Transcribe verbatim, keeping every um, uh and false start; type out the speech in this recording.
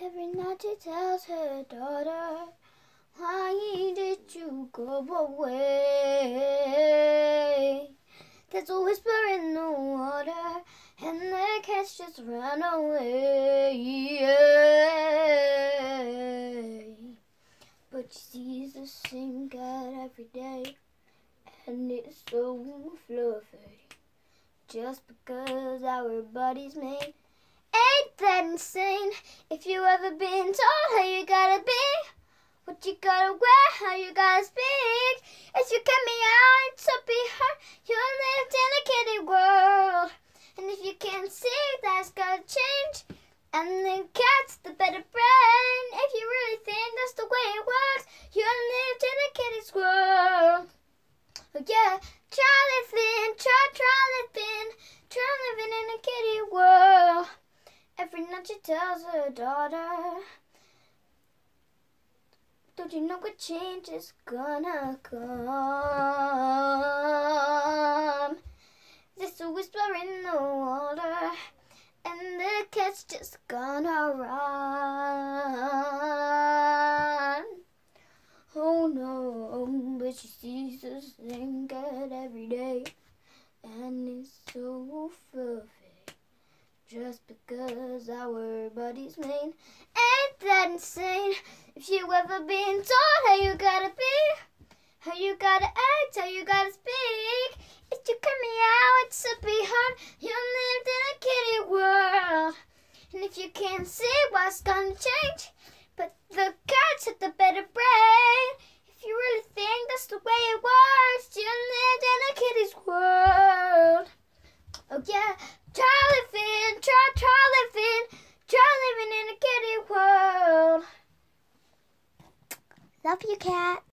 Every night she tells her daughter, why did you go away? There's a whisper in the water, and the cats just run away. But she sees the same cat every day, and it's so fluffy. Just because our bodies made. Ain't that insane? If you ever been told how you gotta be, what you gotta wear, how you gotta speak. If you cut me out, it's up behind. You lived in a kiddie world, and if you can't see, that's gotta change. And the cat's the better brain. If you really think that's the way it works, you lived in a kiddie's world. Oh yeah, try living, try, try living, try living in a kiddie world. Every night she tells her daughter, don't you know a change is gonna come? There's a whisper in the water, and the cat's just gonna run. Oh no, but she sees the same cat every day, and it's so fluffy. Just because our bodies made. Ain't that insane? If you ever been told how you gotta be, how you gotta act, how you gotta speak. If you cut me out, it's up behind. You lived in a kiddie world, and if you can't see what's gonna change, but the cats had the better brain. If you really think that's the way it works, you lived in a kiddie's world. Oh yeah, try living, try, try living, try living in a kiddie world. Love you, cat.